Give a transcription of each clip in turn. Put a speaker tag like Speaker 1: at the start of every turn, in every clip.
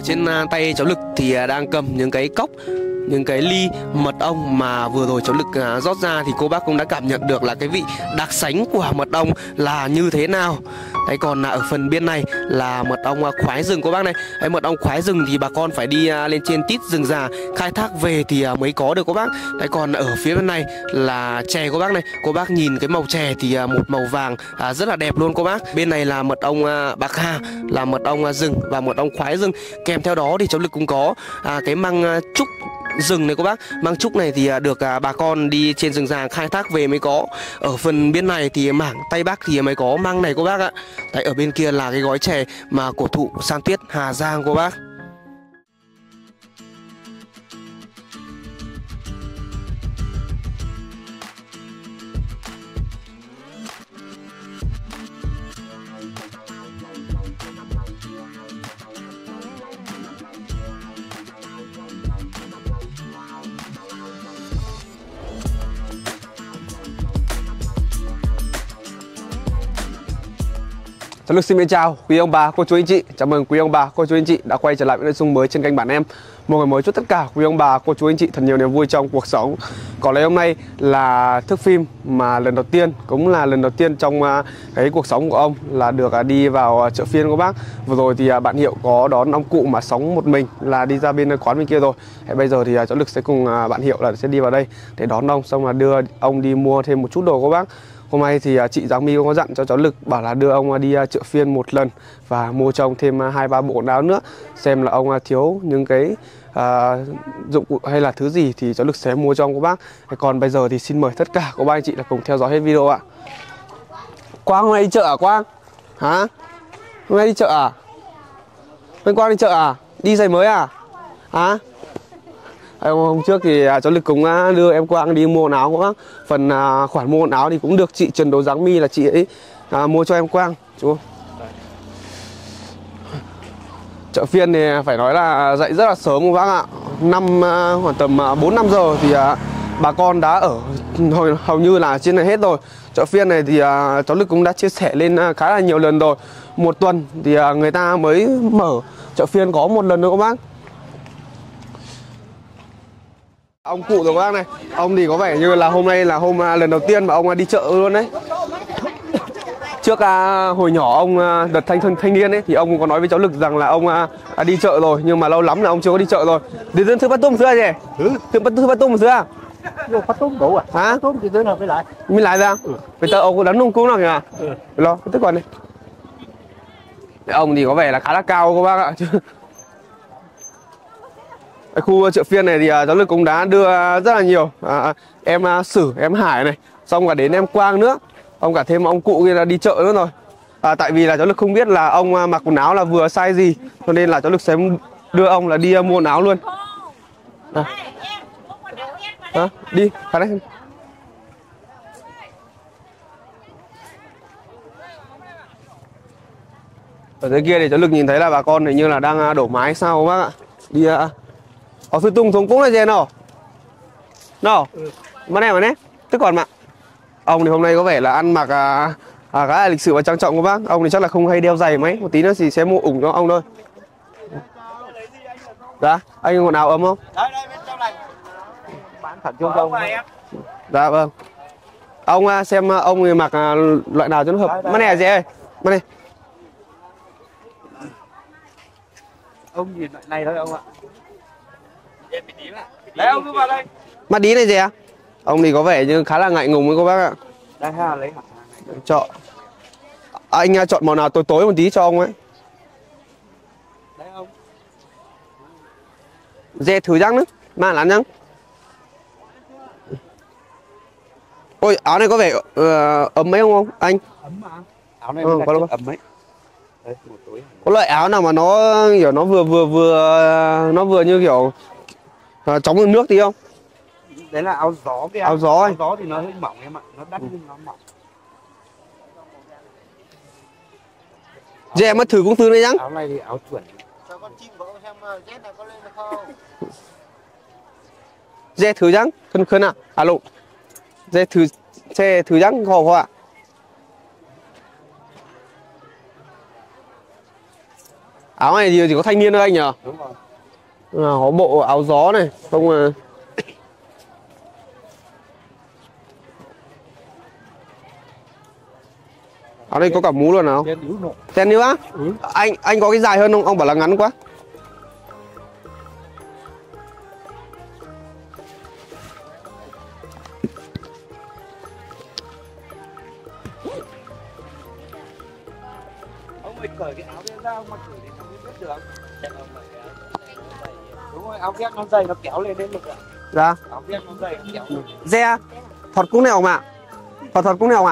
Speaker 1: trên tay cháu Lực thì đang cầm những cái cốc, những cái ly mật ong mà vừa rồi cháu Lực rót ra, thì cô bác cũng đã cảm nhận được là cái vị đặc sánh của mật ong là như thế nào. Đấy, còn ở phần bên này là mật ong khoái rừng cô bác này. Đấy, mật ong khoái rừng thì bà con phải đi lên trên tít rừng già khai thác về thì mới có được cô bác. Đấy, còn ở phía bên này là chè cô bác này. Cô bác nhìn cái màu chè thì một màu vàng rất là đẹp luôn cô bác. Bên này là mật ong bạc hà, là mật ong rừng và mật ong khoái rừng. Kèm theo đó thì cháu Lực cũng có cái măng trúc rừng này cô bác. Măng trúc này thì được bà con đi trên rừng già khai thác về mới có. Ở phần bên này thì mảng Tây Bắc thì mới có măng này cô bác ạ. Đấy, ở bên kia là cái gói chè mà cổ thụ San Tuyết Hà Giang cô bác.
Speaker 2: Cháu Lực xin chào quý ông bà, cô chú anh chị. Chào mừng quý ông bà, cô chú anh chị đã quay trở lại với nội dung mới trên kênh bản em. Một ngày mới chúc tất cả quý ông bà, cô chú anh chị thật nhiều niềm vui trong cuộc sống. Có lẽ hôm nay là thước phim mà lần đầu tiên, cũng là lần đầu tiên trong cái cuộc sống của ông là được đi vào chợ phiên cô bác. Vừa rồi thì bạn Hiệu có đón ông cụ mà sống một mình là đi ra bên quán bên kia rồi. Bây giờ thì cháu Lực sẽ cùng bạn Hiệu là sẽ đi vào đây để đón ông, xong là đưa ông đi mua thêm một chút đồ cô bác. Hôm nay thì chị Giang My có dặn cho cháu Lực bảo là đưa ông đi chợ phiên một lần và mua cho ông thêm 2-3 bộ quần áo nữa, xem là ông thiếu những cái dụng cụ hay là thứ gì thì cháu Lực sẽ mua cho ông cô bác. Còn bây giờ thì xin mời tất cả các bác anh chị là cùng theo dõi hết video ạ. Quang hôm nay đi chợ à Quang? Hả? Hôm nay đi chợ à? Hôm Quang đi chợ à? Đi giày mới à? Hả? Hôm trước thì cháu Lực cũng đưa em Quang đi mua quần áo của bác. Phần khoản mua quần áo thì cũng được chị Trần Đấu Giáng My là chị ấy mua cho em Quang chú. Chợ phiên thì phải nói là dậy rất là sớm các bác ạ. Khoảng tầm 4-5 giờ thì bà con đã ở hầu như là trên này hết rồi. Chợ phiên này thì cháu Lực cũng đã chia sẻ lên khá là nhiều lần rồi. Một tuần thì người ta mới mở chợ phiên có một lần nữa các bác. Ông cụ rồi các bác này. Ông thì có vẻ như là hôm nay là hôm lần đầu tiên mà ông đi chợ luôn đấy. Trước hồi nhỏ ông đợt thanh niên ấy thì ông cũng có nói với cháu Lực rằng là ông đi chợ rồi, nhưng mà lâu lắm là ông chưa có đi chợ rồi. Đi đến thứ Bắt Tum xưa gì? Thứ Bắt Tum xưa?
Speaker 3: Bắt Tum đủ à?
Speaker 2: Hả?
Speaker 3: Bắt Tum thì tới nào mới lại.
Speaker 2: Mới lại ra. Bây giờ ông có đánh nung cúng nào kìa. Lo, tức còn đi. Ông thì có vẻ là khá là cao các bác ạ. Cái khu chợ phiên này thì cháu Lực cũng đã đưa rất là nhiều em Sử, em Hải này, xong cả đến em Quang nữa, ông cả thêm ông cụ kia là đi chợ nữa rồi. Tại vì là cháu Lực không biết là ông mặc quần áo là vừa size gì, cho nên là cháu Lực sẽ đưa ông là đi mua quần áo luôn. Đi, khá đấy. Ở dưới kia thì cháu Lực nhìn thấy là bà con hình như là đang đổ mái sao các bác ạ. Đi ở phía tung xuống cũng là gì nào? Nào, mà này, tức còn mà ông thì hôm nay có vẻ là ăn mặc khá là lịch sự và trang trọng các bác. Ông thì chắc là không hay đeo giày mấy, một tí nữa thì sẽ mua ủng cho ông thôi. Dạ, anh có quần áo ấm không?
Speaker 3: Đây bên trong này. Bán thẳng cho ông này em.
Speaker 2: Dạ vâng. Ông xem ông thì mặc loại nào cho nó hợp. Mà này gì ơi? Mà này.
Speaker 3: Ông nhìn loại này thôi ông ạ. Đấy ông cứ vào đây.
Speaker 2: Mắt đí này gì à? Ông thì có vẻ như khá là ngại ngùng với cô bác ạ.
Speaker 3: Đây ha, lấy hả?
Speaker 2: Chọn. Anh chọn màu nào tối tối một tí cho ông ấy.
Speaker 3: Đấy ông.
Speaker 2: Dê thử răng nữa, mà lắm nhá. Ôi áo này có vẻ ấm mấy không anh?
Speaker 3: Ấm mà. Áo này
Speaker 2: có
Speaker 3: là ấm ấy. Đây, một túi.
Speaker 2: Có loại áo nào mà nó kiểu nó vừa như kiểu chống được nước tí không?
Speaker 3: Đấy là áo gió kìa.
Speaker 2: Áo gió ấy.
Speaker 3: Áo gió thì nó hơi mỏng em ạ, nó đắt nhưng nó mỏng.
Speaker 2: Dè mất thử cũng thử đấy nhá.
Speaker 3: Áo này thì áo chuẩn.
Speaker 4: Cho con chim của ông xem Z này có lên được không?
Speaker 2: Dè thử nhá, khân à? Alo. Dè thử nhá, hồ ạ. Áo này thì chỉ có thanh niên thôi anh nhỉ?
Speaker 3: Đúng rồi.
Speaker 2: Có bộ áo gió này, không là áo đây có cả mũ luôn nào? Ten níu á? Anh có cái dài hơn không? Ông bảo là ngắn quá.
Speaker 3: Ông ơi cởi cái áo ra ông mặc thử thì không biết được. Đúng rồi, áo vest nó dày nó kéo lên đến ngực ạ.
Speaker 2: Dạ.
Speaker 3: Áo vest nó dày nó kéo.
Speaker 2: Re thật cũng nào mà. Thật cũng nào ạ.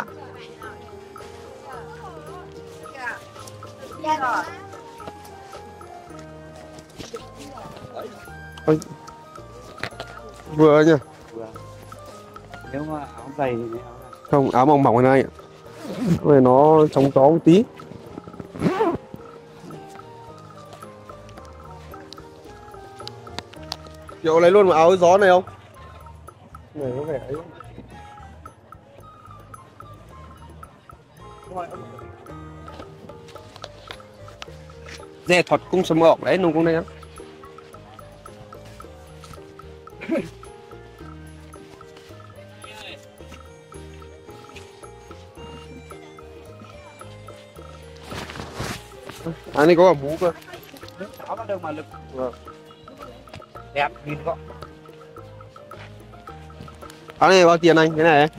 Speaker 2: Ôi. Vừa nhỉ.
Speaker 3: Nếu mà áo dày thì
Speaker 2: Không, áo mỏng mỏng hơn anh ạ. Rồi nó chống gió một tí. Kiểu lấy luôn một áo gió này không? Này có vẻ ấy. Dè thuật cũng sầm ọc đấy, nung cũng đây á. Anh ấy có cả mũ cơ.
Speaker 3: áo bắt đầu mà lực đẹp nhìn gọn.
Speaker 2: Áo này bao tiền anh? Cái này ấy.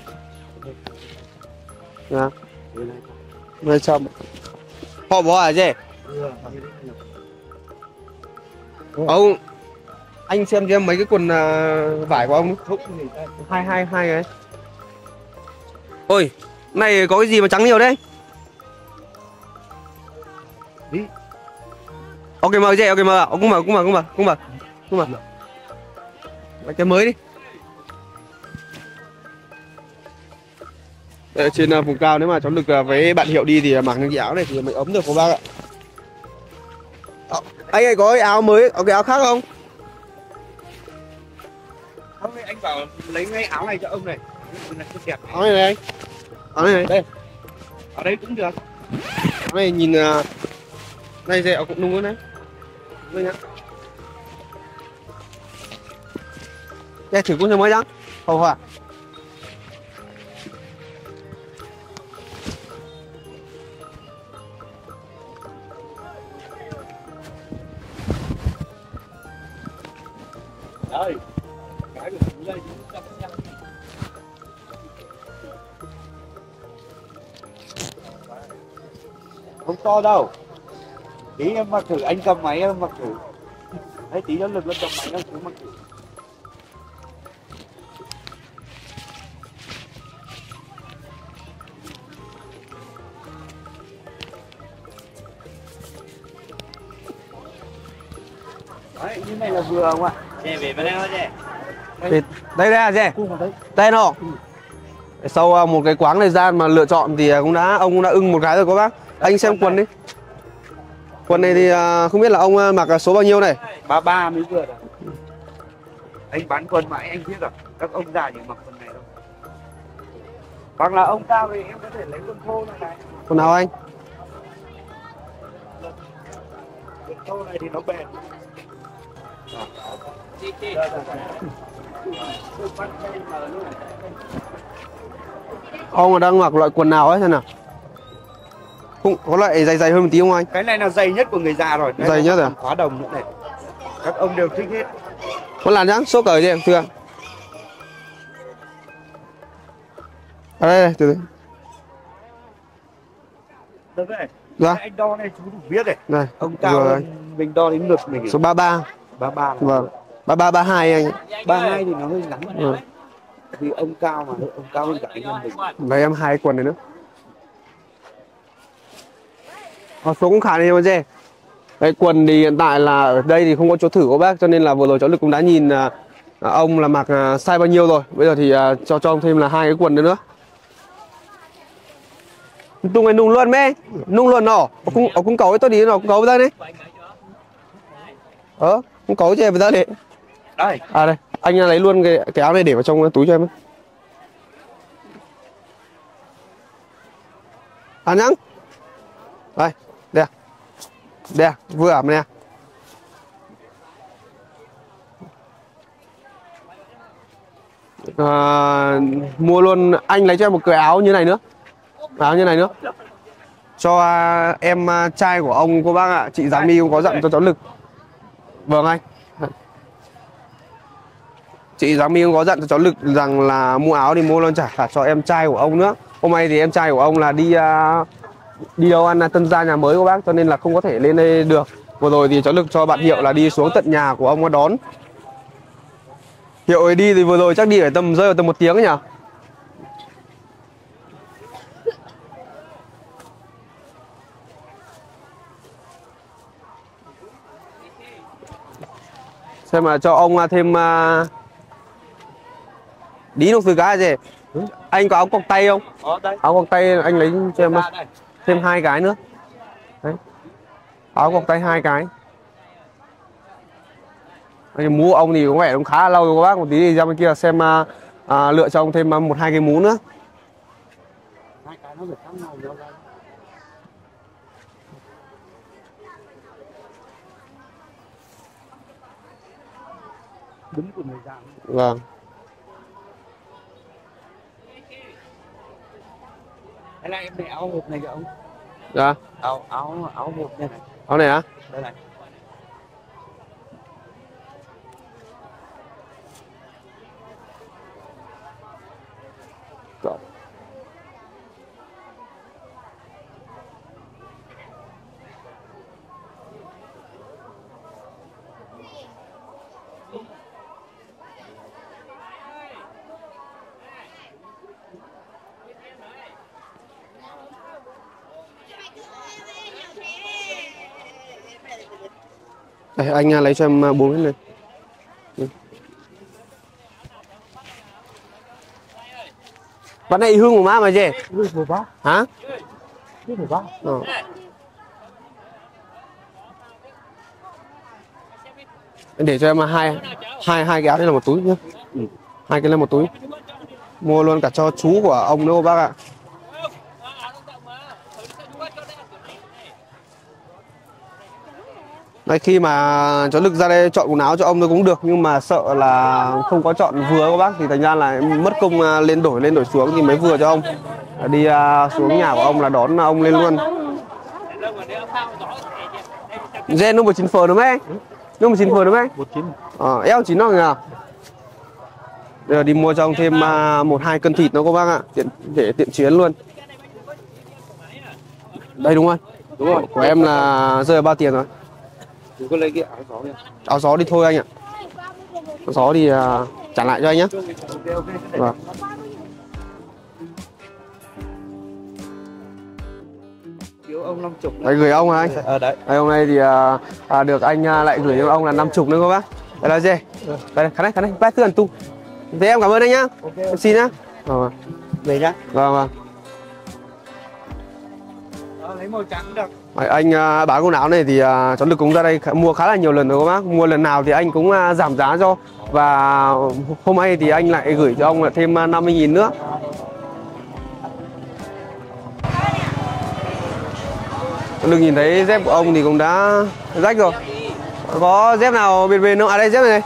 Speaker 2: Dạ. 200. Họ bỏ hả chứ? Ông anh xem cho em mấy cái quần vải của ông. Hai cái. Ôi, này có cái gì mà trắng nhiều đấy?
Speaker 3: Đi.
Speaker 2: Ok mời chị, ok mời. Cũng mở. Lấy cái mới đi. Ở trên vùng cao nếu mà cháu được với bạn Hiệu đi thì mặc những cái áo này thì mới ấm được cô bác ạ. Anh ơi có cái áo mới, có cái áo khác không?
Speaker 3: Không, anh bảo lấy ngay áo này cho ông này. Đẹp.
Speaker 2: Áo này anh. Áo này đây.
Speaker 3: Ở đây cũng được.
Speaker 2: Áo này nhìn này dễ cũng đúng đấy. Đây nhá. Đây thử cũng mới nhá. Không hả?
Speaker 3: Đây. Cái của chúng đây cũng chặt nha. Không to đâu. Tí em mặc thử, anh cầm máy em mặc thử. Đấy tí nó lực lên cầm máy em cứ mặc thử. Đấy, như này là vừa không ạ? Về về bên đây thôi chị.
Speaker 2: Đây à chị? Đây nó. Sau một cái quãng thời gian mà lựa chọn thì ông cũng đã ưng một cái rồi các bác. Anh xem quần đi. Quần này thì không biết là ông mặc số bao nhiêu này?
Speaker 3: 33 mới vừa được. Anh bán quần mãi anh biết rồi. Các ông già chỉ mặc quần này đâu. Hoặc là ông cao thì em có thể lấy quần thô này.
Speaker 2: Quần nào anh?
Speaker 3: Quần thô này thì nó bền.
Speaker 2: Ông đang mặc loại quần nào ấy xem nào? Không, có loại dày hơn một tí không anh?
Speaker 3: Cái này là dày nhất của người già rồi.
Speaker 2: Dày nhất à?
Speaker 3: Khóa đồng nữa này. Các ông đều thích hết.
Speaker 2: Con làm nhá, số cởi đi em thưa. À đây, từ từ.
Speaker 3: Được đấy.
Speaker 2: Dạ.
Speaker 3: Anh đo này chú đủ biết này.
Speaker 2: Này,
Speaker 3: ông cao hơn mình đo đến ngực mình.
Speaker 2: số 33.
Speaker 3: 33.
Speaker 2: Vâng. 33 32 anh.
Speaker 3: 32 thì nó hơi ngắn. Ừ. Vì ông cao mà, ông cao hơn cả anh em mình.
Speaker 2: Lấy em 2 quần này nữa. Số cũng khá nhiều chứ. Đây quần thì hiện tại là ở đây thì không có chỗ thử của bác, cho nên là vừa rồi cháu Lực cũng đã nhìn ông là mặc size bao nhiêu rồi. Bây giờ thì cho ông thêm là 2 cái quần nữa. Tung này nung luôn mẹ, nung luôn nó. Ông cũng cấu tôi đi nó cũng cấu đây đấy. Cũng cấu cho em vào đây.
Speaker 3: Đây.
Speaker 2: À đây, anh lấy luôn cái áo này để vào trong túi cho em. À nhắn. Đây, đây. Đây à, vừa ẩm nè. Mua luôn, anh lấy cho em một cái áo như này nữa. Áo như này nữa. Cho em trai của ông cô bác ạ. Chị Giáng My cũng có dặn cho cháu Lực. Vâng anh. Chị Giáng My cũng có dặn cho cháu Lực rằng là mua áo thì mua luôn trả cho em trai của ông nữa. Hôm nay thì em trai của ông là đi đâu ăn tân gia nhà mới của bác, cho nên là không có thể lên đây được. Vừa rồi thì cháu Lực cho bạn Hiệu là đi xuống tận nhà của ông đón. Hiệu ấy đi thì vừa rồi chắc đi phải rơi vào tầm 1 tiếng ấy nhỉ? Xem mà cho ông thêm đi nông từ cái gì? Anh có áo cộc tay không? Áo cộc tay anh lấy cho em thêm 2 cái nữa. Đấy. Áo cộc tay 2 cái. Mũ ông thì có vẻ cũng khá là lâu rồi các bác, một tí thì ra bên kia xem lựa cho ông thêm 1-2 cái mũ nữa.
Speaker 3: 2 cái nó phải khác nhau nhau ra. Đúng của người già.
Speaker 2: Vâng.
Speaker 3: Hay là em để áo hộp này kìa ông.
Speaker 2: Dạ.
Speaker 3: Áo hộp này này.
Speaker 2: Áo này á?
Speaker 3: Đây này.
Speaker 2: Đây, anh lấy cho em 4 cái này. Bạn này hương của má mà gì? Hả? Để cho em hai cái áo đây là một túi nhé. 2 cái là một túi. Mua luôn cả cho chú của ông nữa bác ạ. Đấy, khi mà cháu Lực ra đây chọn quần áo cho ông tôi cũng được, nhưng mà sợ là không có chọn vừa các bác, thì thành ra là mất công lên đổi xuống thì mới vừa cho ông. Đi xuống nhà của ông là đón ông lên luôn. Gen nó 19 phở đúng không anh? Nó 19 phở đúng không anh? 19. Eo 9 nó nhỉ? Giờ đi mua cho ông thêm 1-2 cân thịt nó các bác ạ, để tiện chuyến luôn. Đây đúng không? Đúng rồi. Của em là rơi vào bao tiền rồi?
Speaker 3: Chú có lấy cái áo gió nhỉ?
Speaker 2: Áo gió đi thôi anh ạ. Áo gió thì trả lại cho anh nhé.
Speaker 3: Ok.
Speaker 2: Vâng.
Speaker 3: Thiếu ông 50.
Speaker 2: Đấy, gửi ông hả anh?
Speaker 3: Đấy.
Speaker 2: Đây, hôm nay thì được anh lại gửi cho ông là 50 nữa các bác. Đây là gì? Đây, khán này, bác tư ẩn tu. Thế em cảm ơn anh nhá.
Speaker 3: Okay.
Speaker 2: Em xin nhá. Vâng.
Speaker 3: Về nhá.
Speaker 2: Vâng.
Speaker 3: Lấy màu trắng được.
Speaker 2: Anh bán quần áo này thì cháu Lực cũng ra đây mua khá là nhiều lần rồi các bác. Mua lần nào thì anh cũng giảm giá cho. Và hôm nay thì anh lại gửi cho ông là thêm 50.000 nữa. Đừng nhìn thấy dép của ông thì cũng đã rách rồi. Có dép nào bền không? À đây dép này.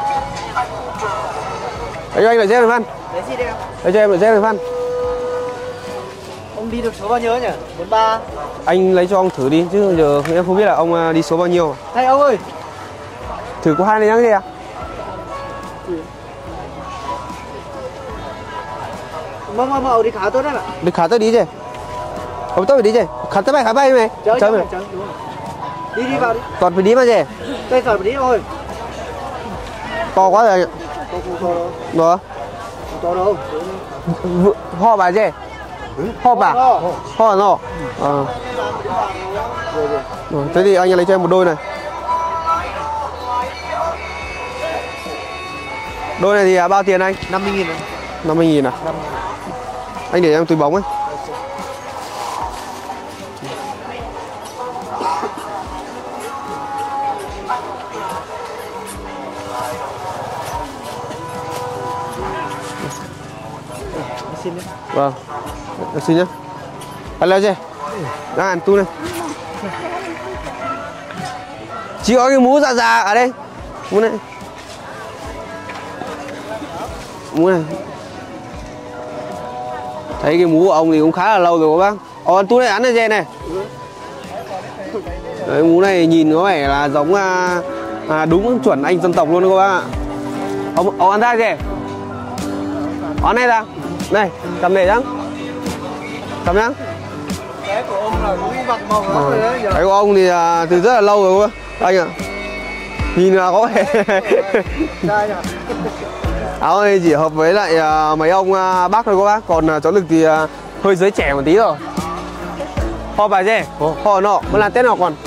Speaker 2: Đấy cho anh lại dép này Phan.
Speaker 3: Đấy gì đây?
Speaker 2: Đấy cho em lại dép này Phan.
Speaker 3: Ông đi được số bao nhiêu nhỉ? 43.
Speaker 2: Anh lấy cho ông thử đi chứ giờ em không biết là ông đi số bao nhiêu.
Speaker 3: Này ông ơi.
Speaker 2: Thử có 2 này nhá gì à?
Speaker 3: Mà đi khá tốt đấy ạ.
Speaker 2: Đi khá tới đi chứ. Ông tôi phải đi chứ. Khá tới khá bay mày.
Speaker 3: Chơi mày. Đi vào đi.
Speaker 2: Còn phải đi mà gì?
Speaker 3: Đây còn phải đi thôi.
Speaker 2: To quá rồi.
Speaker 3: Không
Speaker 2: Đó.
Speaker 3: to đâu.
Speaker 2: Ho bà gì? Ho bà. Ho nó. Thế thì anh lấy cho em một đôi này. Đôi này thì bao tiền anh?
Speaker 3: 50.000.
Speaker 2: 50.000 à? Anh để em túi bóng ấy. Vâng, xin nhé. Ăn leo chưa? Đang ăn tu này.
Speaker 1: Chị có cái mũ dạ ở đây. Mũ này. Mũ này. Thấy cái mũ của ông thì cũng khá là lâu rồi các bác. Anh tú này ăn này dê này. Đấy, mũ này nhìn có vẻ là giống đúng chuẩn anh dân tộc luôn đó các bác ạ. Ông ăn ra kìa. Ăn này ra. Này, cầm này nhá. Cầm nhá.
Speaker 4: Cái của ông là cũng vặt màu lắm rồi đấy.
Speaker 1: Cái của ông thì từ rất là lâu rồi anh ạ. Nhìn là có vẻ áo này chỉ hợp với lại mấy ông bác thôi các bác. Còn cháu Lực thì hơi giới trẻ một tí rồi. Ho bà dê, ho nọ, mới làm Tết nào còn.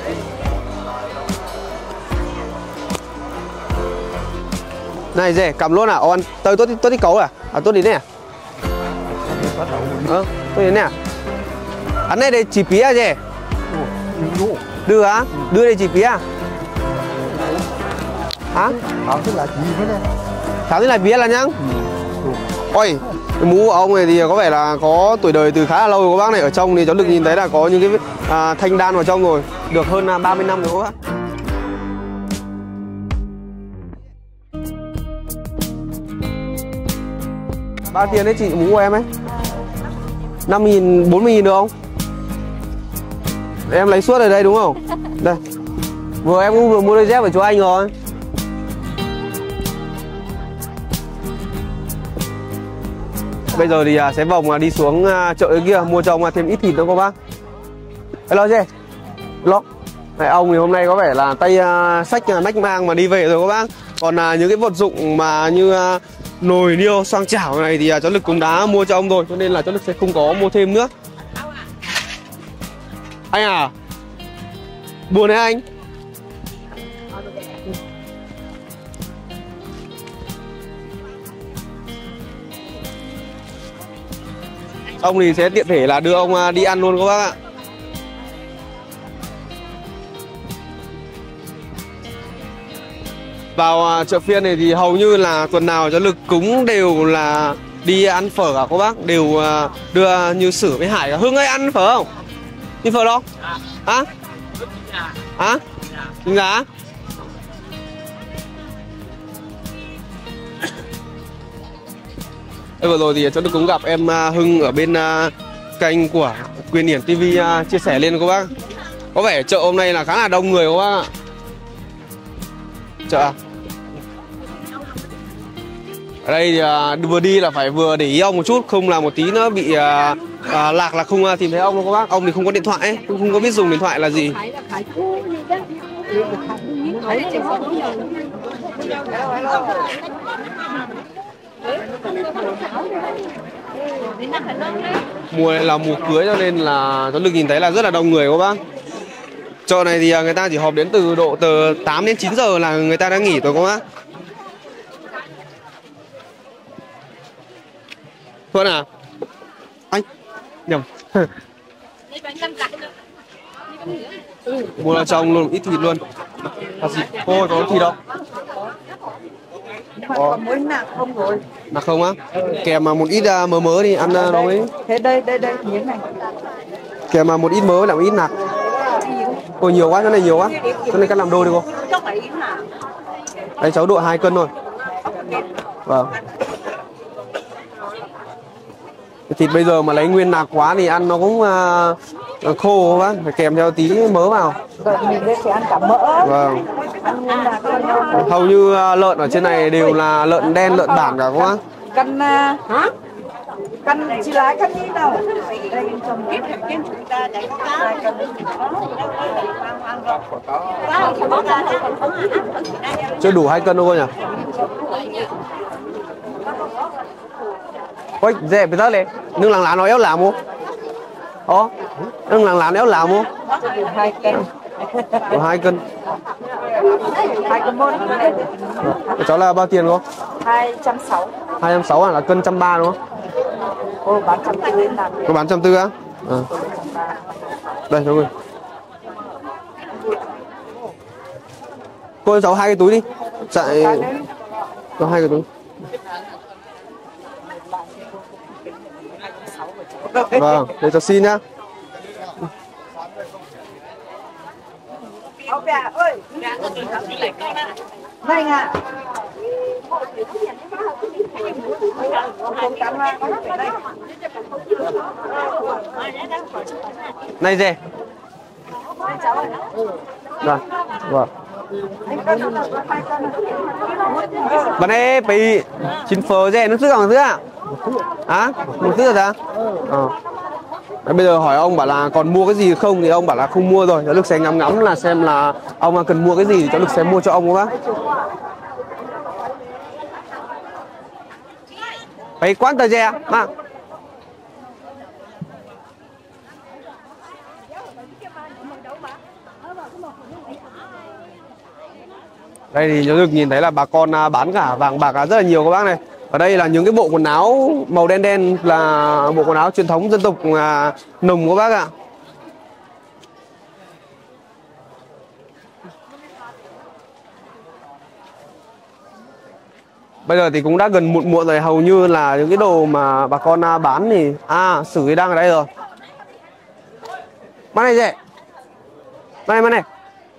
Speaker 1: Này dê, cầm luôn à? Ăn tôi tốt đi cấu à? Tốt đi nè à? Tốt đi nè à? Ăn này đây chỉ phí à dê? Đưa á? Đưa đây chỉ phí à? Hả?
Speaker 4: Thảo tức là gì thế này?
Speaker 1: Thảo tức là phí là nhá? Ôi, cái mũ của ông này thì có vẻ là có tuổi đời từ khá là lâu rồi các bác này. Ở trong thì cháu được nhìn thấy là có những cái thanh đan vào trong rồi. Được hơn 30 năm rồi các bác. Bao tiền đấy chị mũ của em ấy? 5.000, 40.000 được không? Em lấy suốt ở đây đúng không? Đây. Vừa em cũng vừa mua đôi dép của chú anh rồi. Bây giờ thì sẽ vòng đi xuống chợ dưới kia mua cho ông thêm ít thịt nữa các bác. Hello chị. Hello. Này, ông thì hôm nay có vẻ là tay xách nách mang mà đi về rồi các bác. Còn những cái vật dụng mà như nồi niêu xoang chảo này thì cháu Lực cũng đã mua cho ông rồi, cho nên là cháu Lực sẽ không có mua thêm nữa. Anh à, buồn đấy anh. Ông thì sẽ tiện thể là đưa ông đi ăn luôn các bác ạ. Vào chợ phiên này thì hầu như là tuần nào cháu Lực cũng đều là đi ăn phở cả các bác. Đều đưa như Sử với Hải cả. Hưng ơi, ăn phở không? Đi phở đâu? Hả? Hả? Trứng gà? Vừa rồi thì cháu Đức cũng gặp em Hưng ở bên kênh của Quyền Điển TV chia sẻ lên các bác. Có vẻ chợ hôm nay là khá là đông người các bác ạ. Chợ à? Ở đây thì vừa đi là phải vừa để ý ông một chút, không là một tí nữa bị lạc là không tìm thấy ông đâu các bác. Ông thì không có điện thoại ấy, cũng không có biết dùng điện thoại là gì. Mùa này là mùa cưới cho nên là cháu Lực nhìn thấy là rất là đông người các bác. Chợ này thì người ta chỉ họp đến từ 8 đến 9 giờ là người ta đã nghỉ rồi các bác. Thuận à? Anh nhầm. Mua là trong luôn ít thịt luôn. Cô có thịt đâu?
Speaker 5: Có muối nạc không rồi?
Speaker 1: Nạc không á? Kèm mà một ít mớ đi ăn nó mới.
Speaker 5: Thế đây miếng này.
Speaker 1: Kèm mà một ít mớ là một ít nạc. Ôi nhiều quá, chỗ này nhiều quá. Chỗ này cắt làm đôi đi cô. Đây cháu độ 2 cân thôi. Vâng. Thịt bây giờ mà lấy nguyên nạc quá thì ăn nó cũng khô quá, phải kèm theo tí mỡ vào.
Speaker 5: Mình đây phải ăn cả mỡ.
Speaker 1: Vâng.
Speaker 5: Ăn nguyên nạc không.
Speaker 1: Hầu như lợn ở trên này đều là lợn đen, lợn bản cả quá.
Speaker 5: Cân hả? Cân chị lái cân đi đâu? Đây trồng ít kim chúng ta để
Speaker 1: chưa đủ 2 cân đâu cô nhỉ? Ôi, dẹp bây giờ này, nương làng lá nó éo làm không? Ồ, nương làng lá nó éo làm không?
Speaker 5: 2 cân.
Speaker 1: Đủ 2 cân.
Speaker 5: 2 cân môn.
Speaker 1: Cháu là bao tiền cô?
Speaker 5: 260.
Speaker 1: 260 là cân 130 đúng không?
Speaker 5: Cô bán 140 là.
Speaker 1: Cô bán 140 á? Đây cháu ơi. Cô cho cháu 2 cái túi đi. Chạy cho 2 cái túi. Vâng, để cháu xin nhá.
Speaker 5: Ông bè ơi. Này à.
Speaker 2: Này gì? Rồi, vâng. Bạn ấy bị chín phở gì nó thứ à? Hả? Một thứ rồi Đấy, bây giờ hỏi ông bảo là còn mua cái gì không thì ông bảo là không mua rồi. Cháu Lực sẽ ngắm ngắm là xem là ông cần mua cái gì thì cháu Lực sẽ mua cho ông các bác. Phải quán tờ rè mà. Đây thì cháu Lực nhìn thấy là bà con bán cả vàng bạc rất là nhiều các bác này. Ở đây là những cái bộ quần áo màu đen đen là bộ quần áo truyền thống dân tộc Nùng các bác ạ. Bây giờ thì cũng đã gần muộn muộn rồi, hầu như là những cái đồ mà bà con bán thì Sử đang ở đây rồi. Bán này gì? Bán này.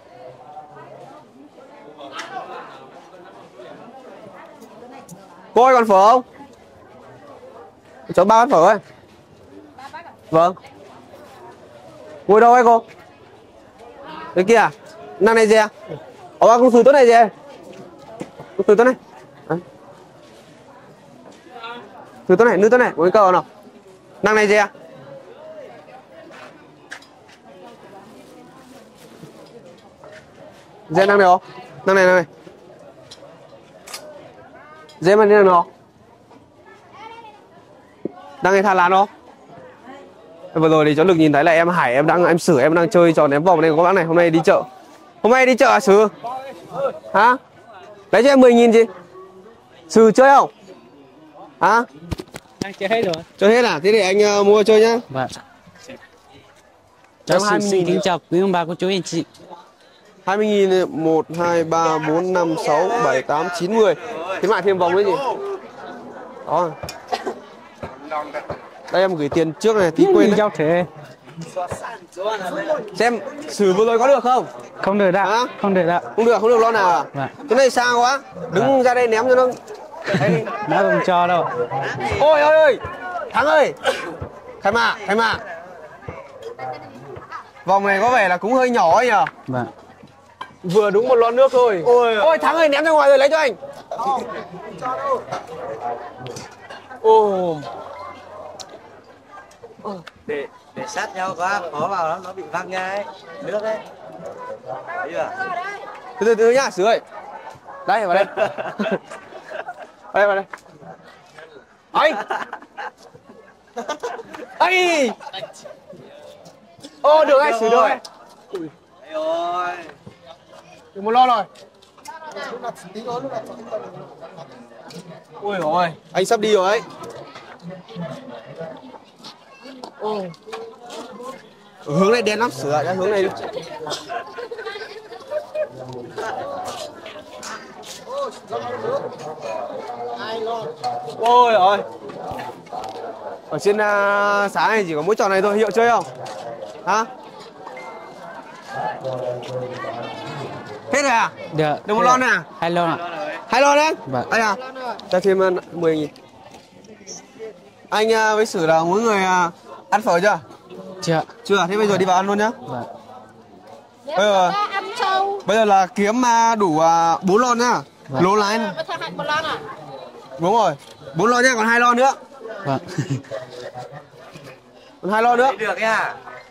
Speaker 2: Cô ơi còn phở không? Cháu 3 bát phở ơi. Vâng. Ngồi đâu ấy cô? Đấy kia à? Năng này gì à? Ủa con từ tốt này gì? Con từ tốt này. Đấy. Từ tốt này, nữ tốt này, uống câu nào. Năng này gì à? Dê năng này không? Năng này. Dê mà đi nào? Đang nghe Thái Lan không? Vừa rồi thì cháu Lực nhìn thấy là em Hải em Sử em đang chơi trò ném vòng này các bác này. Hôm nay đi chợ. Hôm nay đi chợ à Sử? Hả? Lấy cho em 10.000 chị. Sử chơi không? Hả?
Speaker 6: Đang chơi hết rồi.
Speaker 2: Chơi hết à? Thế thì anh mua chơi nhá.
Speaker 6: Vâng. Cháu xin kính chào quý ông bà cô chú anh chị.
Speaker 2: 20.000 1 2 3 4 5 6 7 8 9 10. Thế mà thêm vòng cái gì? Đó. Đây em gửi tiền trước này tí quên đấy.
Speaker 6: Thế.
Speaker 2: Xem Sử vừa rồi có được không?
Speaker 6: Không được đâu. Không được đâu.
Speaker 2: Không được lo nào à?
Speaker 6: Vâng.
Speaker 2: Cái này xa quá. Đứng ra đây ném cho nó.
Speaker 6: Nó không cho đâu.
Speaker 2: Ôi ơi. Thắng ơi. Khai mạc. Vòng này có vẻ là cũng hơi nhỏ ấy nhờ.
Speaker 6: Vâng.
Speaker 2: Vừa đúng một lon nước thôi. Ôi Thắng ơi ném ra ngoài rồi lấy cho anh.
Speaker 4: Để sát nhau quá khó vào lắm, nó bị văng nha ấy, nước đấy. Thấy chưa?
Speaker 2: Từ nhá Sử ơi. Đây vào đây. Vào đây. Anh. Ây. Được anh Sử rồi.
Speaker 4: Ôi.
Speaker 2: Được một lon rồi. Ôi ôi, anh sắp đi rồi ấy. Hướng này đen lắm, Sử lại ra hướng này đi. Ôi ôi. Ở trên xã này chỉ có mỗi trò này thôi, hiệu chơi không? Hả? Hết rồi à?
Speaker 6: Được.
Speaker 2: Được một lon này à?
Speaker 6: 2 lon ạ.
Speaker 2: 2 lon đấy?
Speaker 6: Vâng.
Speaker 2: Đây à? Cho thêm 10.000. Anh với Sử là mỗi người ăn phở chưa? Chưa. Thế bây giờ đi vào ăn luôn nhá.
Speaker 6: Vâng.
Speaker 2: Bây giờ là kiếm đủ 4 lon nhá.
Speaker 6: Vâng.
Speaker 2: Lố lái này. Đúng rồi. 4 lon nhá, còn 2 lon nữa.
Speaker 6: Vâng.
Speaker 2: Còn 2 lon nữa.
Speaker 4: Được nha.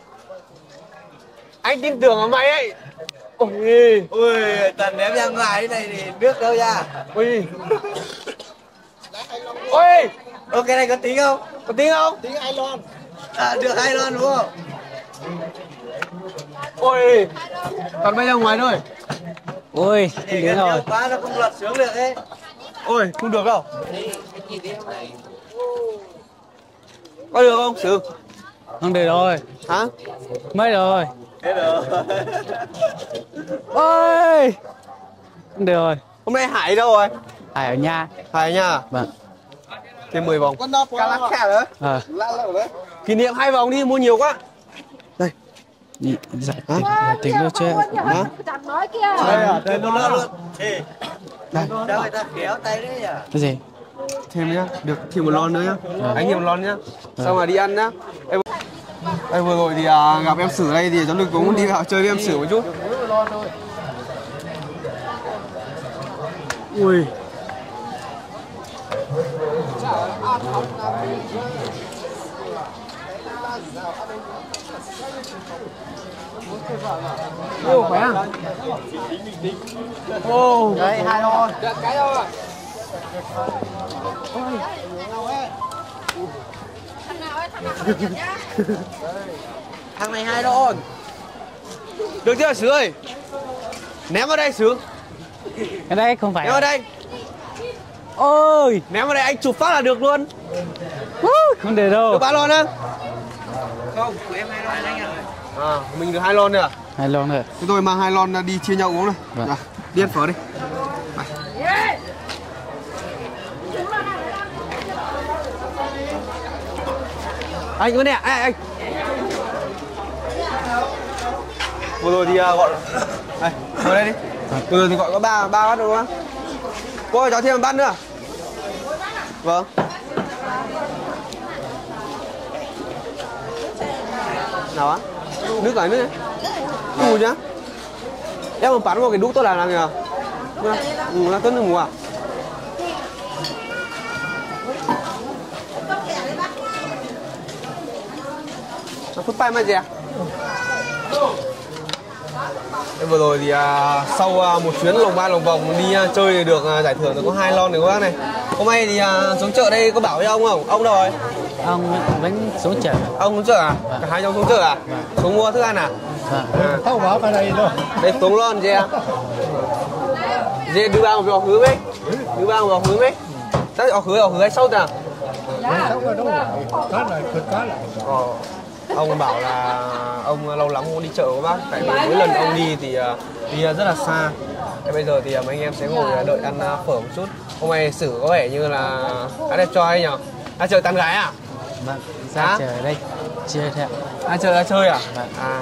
Speaker 2: Anh tin tưởng vào mày ấy. Ôi.
Speaker 4: Ui, tần ném ra ngoài thế này thì nước đâu nha.
Speaker 2: Ôi. Ôi.
Speaker 4: Cái này có tính không?
Speaker 2: Có tính không?
Speaker 4: Tính 2 lon. Được 2 lon đúng không?
Speaker 2: Ôi. Còn bây giờ ngoài thôi.
Speaker 6: Ôi, không đến rồi.
Speaker 4: Quá nó không lật xuống được ấy.
Speaker 2: Ôi, không được đâu. Có được không Sử?
Speaker 6: Không được rồi.
Speaker 2: Hả?
Speaker 6: Mấy rồi.
Speaker 4: Thế được.
Speaker 2: Ôi.
Speaker 6: Không được rồi.
Speaker 2: Hôm nay Hải đâu rồi?
Speaker 6: Hải ở nhà.
Speaker 2: Hải nha.
Speaker 6: Vâng.
Speaker 2: Thêm 10 vòng. Cá lắc khe nữa.
Speaker 6: Ờ.
Speaker 2: Kỷ niệm 2 vòng đi, mua nhiều quá. Đây.
Speaker 6: Giải tính luôn chưa?
Speaker 2: Hả?
Speaker 4: Đây nó lỡ luôn. Ê, sao người ta kéo tay đấy nhỉ?
Speaker 6: Cái gì?
Speaker 2: Thêm nhá, được thêm một lon nữa nhá. Anh thêm một lon nhá. Xong rồi đi ăn nhá. Đây vừa rồi thì gặp em Sử đây thì cháu Lực cũng đi vào chơi với em Sử một chút. Ui. Ô khỏe à? Ô.
Speaker 4: Đấy, 2 lon.
Speaker 2: Cái đâu à?
Speaker 4: Thằng này 2 lon.
Speaker 2: Được chưa Sử ơi? Ném vào đây Sử.
Speaker 6: Cái đấy không phải.
Speaker 2: Ném vào đây.
Speaker 6: Ôi,
Speaker 2: Ném vào đây anh chụp phát là được luôn.
Speaker 6: không để đâu.
Speaker 2: Được 3 lon á?
Speaker 4: Không, của em 2 lon anh ạ.
Speaker 2: À, mình được 2 lon nữa à?
Speaker 6: 2 lon rồi.
Speaker 2: Chúng tôi mang 2 lon đi chia nhau uống này.
Speaker 6: Vâng.
Speaker 2: Dạ, đi ăn phở đi. Anh nè, anh. Vừa rồi thì gọi đây, ngồi đây đi. Vừa rồi thì gọi có 3 bát đúng không? Cô ơi, cho thêm một bát nữa. Vâng. Nào á? Nước này nữa. Đủ nhá. Em mà bán một cái đũa tôi làm kìa. Là tốt nước mùa à? Phút bay mà gì à? Vừa rồi thì sau một chuyến lồng ba lồng vòng đi chơi được giải thưởng được có 2 lon này các bác này. Hôm nay thì xuống chợ đây có bảo với ông không? Ông đâu rồi?
Speaker 6: Ông vẫn xuống chợ.
Speaker 2: Ông xuống chợ à? Cả hai ông xuống chợ à? Xuống mua thức ăn à?
Speaker 7: Không báo cái này đâu.
Speaker 2: Đây xuống lon gì à? Dê đưa bao vào hứa mấy? Đưa bao vào hứa mấy? Đấy ở hứa hay sâu à?
Speaker 7: Sâu rồi đâu. Cá này, cực cá lại.
Speaker 2: Ông bảo là ông lâu lắm không đi chợ các bác. Tại vì mỗi lần ông đi thì đi rất là xa. Thế bây giờ thì mấy anh em sẽ ngồi đợi ăn phở một chút. Hôm nay Sử có vẻ như là ăn đẹp trai nhỉ? Ra chợ tán gái à?
Speaker 6: Vâng, ra chợ đây. Chơi thôi ạ.
Speaker 2: Ra chợ ra chơi à?
Speaker 6: Vâng.
Speaker 2: À.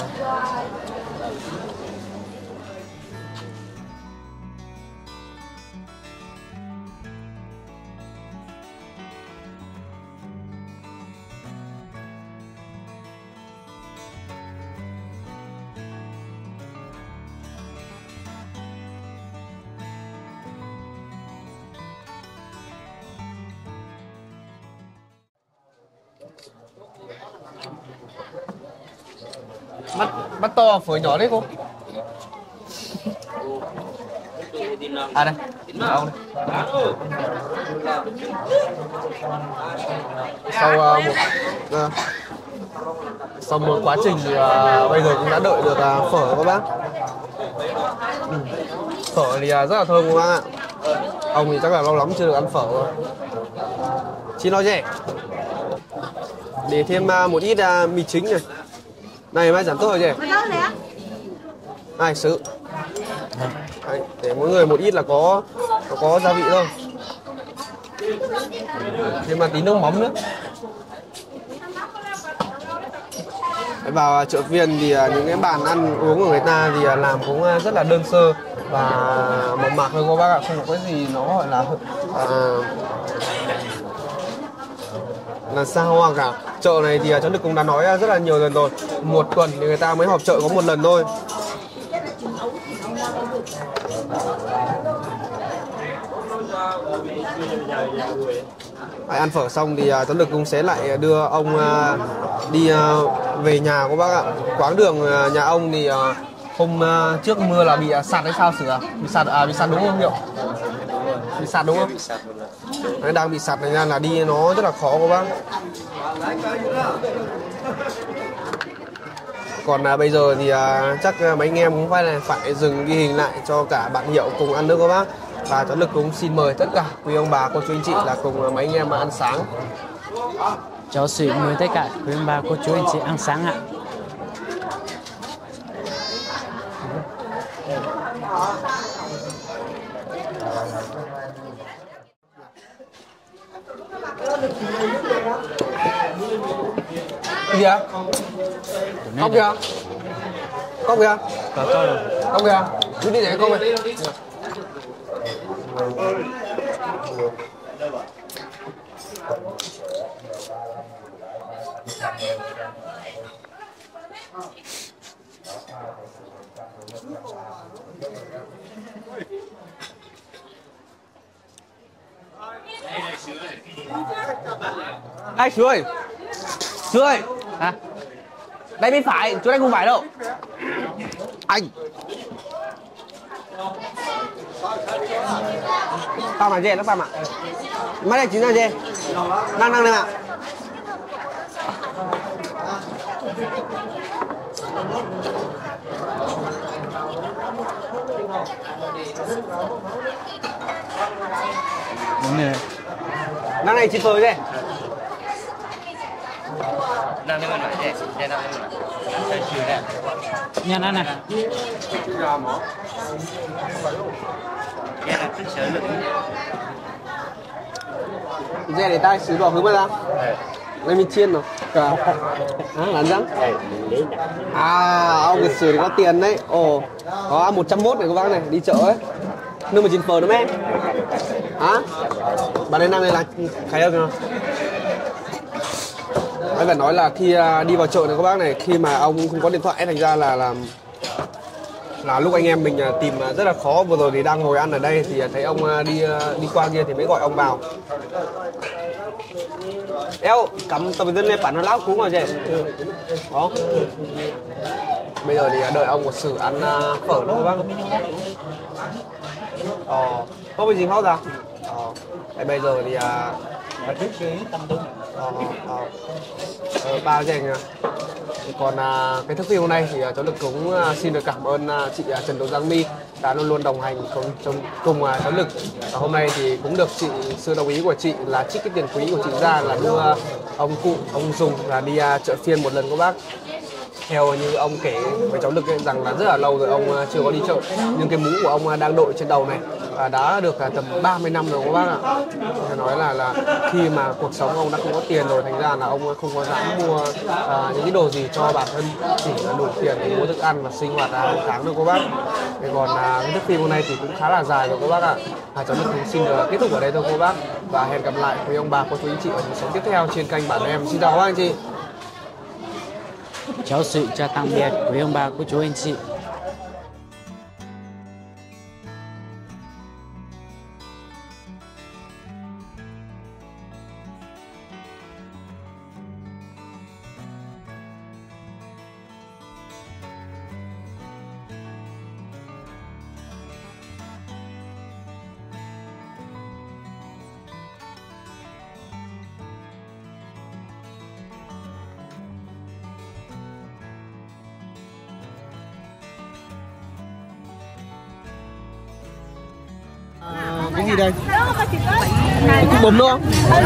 Speaker 2: Bắt to phở nhỏ đấy cô. À đây, ông đây. Sau một quá trình thì bây giờ cũng đã đợi được phở các bác. Phở thì rất là thơm các bác ạ. Ông thì chắc là lâu lắm chưa được ăn phở rồi. Xin nói gì? Để thêm một ít mì chính này. Này mai giảm tốt rồi chị. Này Sử. Đấy, để mỗi người một ít là có gia vị thôi. Thêm mà tí nước mắm nữa. Vào chợ phiên thì những cái bàn ăn uống của người ta thì làm cũng rất là đơn sơ và mộc mạc thôi các bác ạ, không có cái gì nó gọi là xa hoa cả. Chợ này thì cháu Lực cũng đã nói rất là nhiều lần rồi, một tuần thì người ta mới họp chợ có một lần thôi. Ăn phở xong thì cháu Lực cũng sẽ lại đưa ông đi về nhà các bác ạ. Quãng đường nhà ông thì hôm trước mưa là bị sạt hay sao Sử à? Bị sạt đúng không Hiệu? Bị sạt đúng không? Đấy, đang bị sạt này ra là đi nó rất là khó các bác. Còn bây giờ thì chắc mấy anh em cũng phải dừng ghi hình lại cho cả bạn Hiệu cùng ăn nước các bác. Và cháu Lực cũng xin mời tất cả quý ông bà cô chú anh chị là cùng mấy anh em ăn sáng.
Speaker 6: Cháu xin mời tất cả quý ông bà cô chú anh chị ăn sáng ạ.
Speaker 2: Gì ạ? Không kìa. Cốc kìa.
Speaker 6: Có rồi.
Speaker 2: Cốc kìa. Cứ đi để cốc này. Ai chú ơi. Chú ơi.
Speaker 6: Hả?
Speaker 2: Đây bên phải, chỗ này không phải đâu. Anh. Tao mà dê, nó tao mà. Mắt này chính là dê. Đang đây ạ.
Speaker 6: Đúng rồi.
Speaker 2: Đang này chị phơi dê.
Speaker 4: Đang lên lại dê, dê đang lên lại. Chơi chữ đấy.
Speaker 6: Nha nó nè.
Speaker 4: Dê là thích sửa lực.
Speaker 2: Dê để tay xứ đỏ hướng ra. Đây mình chiên rồi. Cả. Làm răng. Ông lịch sử thì có tiền đấy. Ồ, có 101 này các bác này, đi chợ ấy. Nhưng mà chín phở nữa em. Hả? Bà đây năm này là khai ơn không? Anh phải nói là khi đi vào chợ này các bác này, khi mà ông không có điện thoại thành ra là lúc anh em mình tìm rất là khó. Vừa rồi thì đang ngồi ăn ở đây thì thấy ông đi qua kia thì mới gọi ông vào. Eo, cắm tầm dân lên bản nó láo cúng rồi chị. Đó. Bây giờ thì đợi ông một sự ăn phở nữa các bác. Có cái gì không ra? Bây giờ thì ba dành. Còn cái thức phim hôm nay thì cháu Lực cũng xin được cảm ơn chị Trần Tố Giang My đã luôn luôn đồng hành cùng cháu Lực. Và hôm nay thì cũng được sự đồng ý của chị là trích cái tiền quý của chị ra là đưa ông cụ, ông Dùng là đi chợ phiên một lần các bác. Theo như ông kể với cháu Lực ấy, rằng là rất là lâu rồi ông chưa có đi chợ, nhưng cái mũ của ông đang đội trên đầu này đã được tầm 30 năm rồi các bác ạ. Phải nói là khi mà cuộc sống ông đã không có tiền rồi, thành ra là ông không có dám mua những cái đồ gì cho bản thân, chỉ là đủ tiền để mua thức ăn và sinh hoạt hàng tháng thôi các bác. Thế còn cái thước phim hôm nay thì cũng khá là dài rồi các bác ạ. Cháu Lực cũng xin kết thúc ở đây thôi các bác, và hẹn gặp lại quý ông bà cô chú anh chị ở những số tiếp theo trên kênh Bản Em. Xin chào các anh chị.
Speaker 6: Cháu sự chào tạm biệt quý ông bà cô chú anh chị.
Speaker 2: Cái gì đây? Cúc bấm nữa.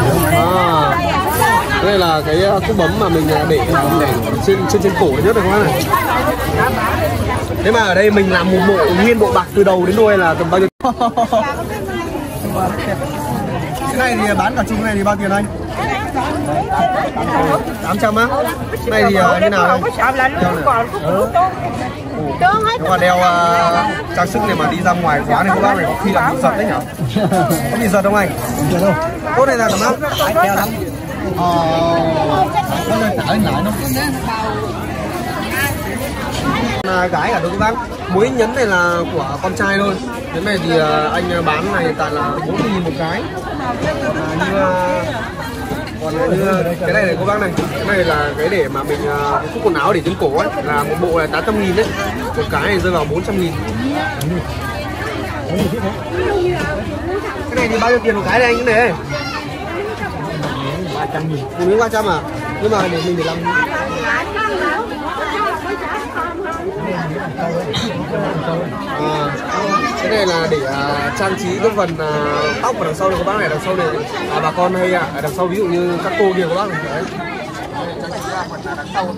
Speaker 2: Đây là cái cúc bấm mà mình để trên cổ nhất rồi các bác này. Thế mà ở đây mình làm một bộ nguyên bộ bạc từ đầu đến đuôi là tầm bao nhiêu? Cái này thì bán cả chục này thì bao tiền anh? 800 á? Cái này thì như nào đây? Nếu mà đeo trang sức này mà đi ra ngoài quá này các bác này có khi là bị giật đấy nhỉ? Có bị giật không anh? Tốt này là cảm ơn. Gái cả đôi các bác. Muối nhấn này là của con trai thôi. Cái này thì anh bán này hiện tại là 4.000 một cái. Còn như cái này các bác này, cái này là cái để mà mình cái quần áo để trên cổ ấy, là một bộ là 800.000 đấy, một cái này rơi vào 400.000. Cái này thì bao nhiêu tiền một cái đây anh? Cái này 300.000. Một miếng 300 à? Nhưng mà để mình để làm cái này là để trang trí cái phần tóc ở đằng sau này các bác này, đằng sau này bà con hay ở đằng sau, ví dụ như các cô kia các bác này. Đấy. Trang trí ra phần đằng sau.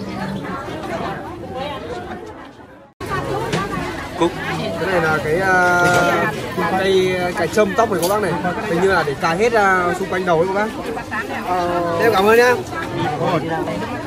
Speaker 2: Cúc. Cái này là cái cây cài châm tóc này các bác này, hình như là để cài hết xung quanh đầu ấy các bác. Em cảm ơn nhá.